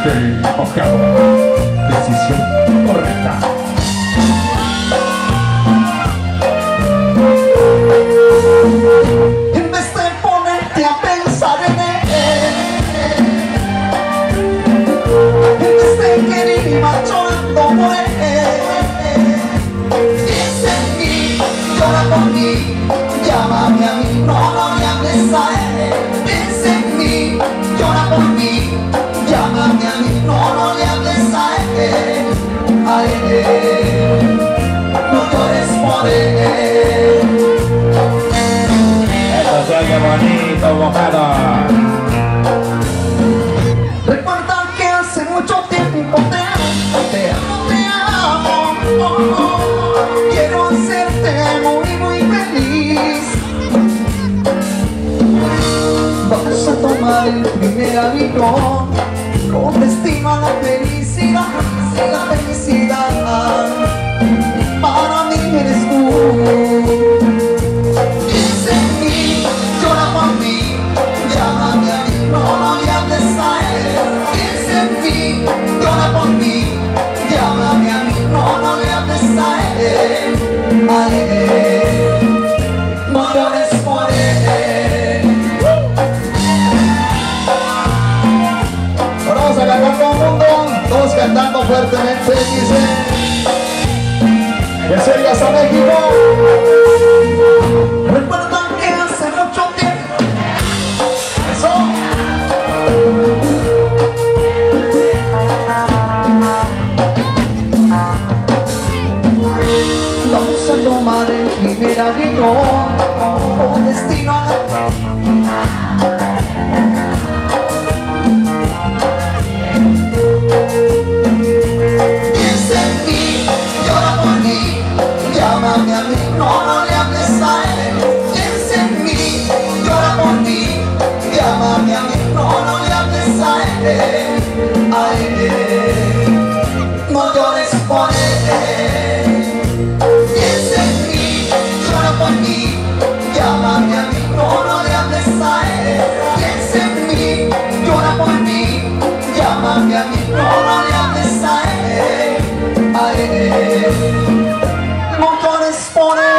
del mojado. Decisión correcta. En vez de ponerte a pensar en él, en vez de querer ir marchando por él, piensa en mí, llora por mí, llámame a mí, no le hables a él. Piensa en mí, llora por mí, llámame a mí, no le hables a él. A él, no llores por él. Eso se oye bonito, mojado. Recuerda que hace mucho tiempo te amo, quiero hacerte muy feliz. Vamos a tomar el primer avión con destino a la felicidad, la felicidad. Para mí eres tú. Piensa en mí, llora por mí, llámame a mí, no le hables a él. Piensa en mí, llora por mí, llámame a mí, no le hables a él. A él, no llores por él. Ahora vamos a cantar todo el mundo, todos cantando fuertemente, dice. Que sigas a México. Recuerda que hace mucho tiempo. Eso. Vamos a tomar el primer avión con destino a la... Piensa en mí, llora por mí, llámame a mí, no le hables a él. Piensa en mí, llora por mí, llámame a mí, no le hables a él. A él, no llores por él. Piensa en mí, llora por mí, llámame a mí, no le hables a él. Piensa en mí, llora por mí, llámame a mí, no le hables a él. A él, no llores por él.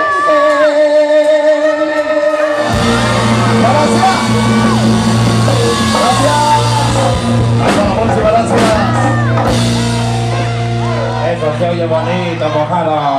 Gracias. Eso se oye bonito, mojado.